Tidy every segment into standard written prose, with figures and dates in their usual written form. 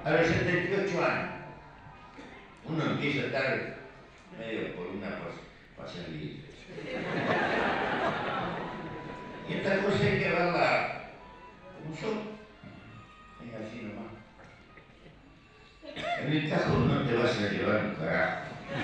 A los 78 años, uno empieza a estar medio por una pasadilla. Y esta cosa hay que verla como son. Es así nomás. En el cajón no te vas a llevar un carajo.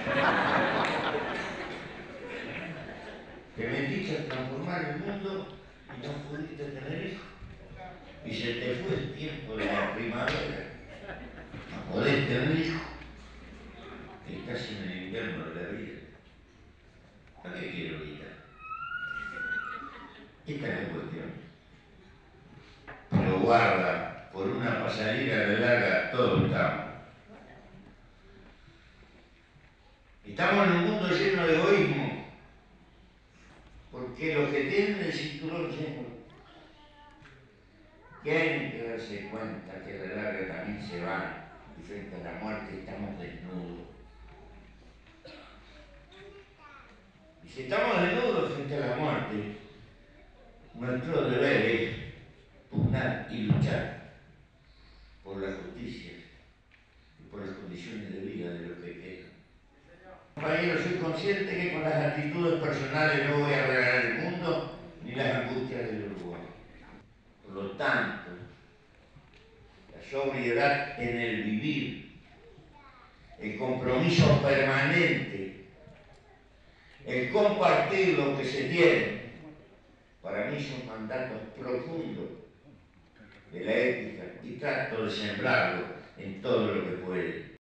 Te metiste a transformar el mundo y no pudiste tener hijos. Y se te fue el tiempo de la primavera. No podés tener hijos. Estás en el invierno de la vida. ¿Para qué quiero ahorita? Esta es la cuestión. Pero guarda, por una pasadilla de larga, todos estamos. Estamos en un mundo lleno de egoísmo. Porque los que tienen el cinturón lleno tienen que darse cuenta que a la larga también se van. Y frente a la muerte estamos desnudos. Y si estamos desnudos frente a la muerte, nuestro deber es pugnar y luchar por la justicia y por las condiciones de vida de los que quedan. Compañero, soy consciente que con las actitudes personales no voy a regalar el mundo ni las angustias del Uruguay. Por lo tanto, la sobriedad en el vivir, el compromiso permanente, el compartir lo que se tiene, para mí son mandatos profundos de la ética y trato de sembrarlo en todo lo que puede.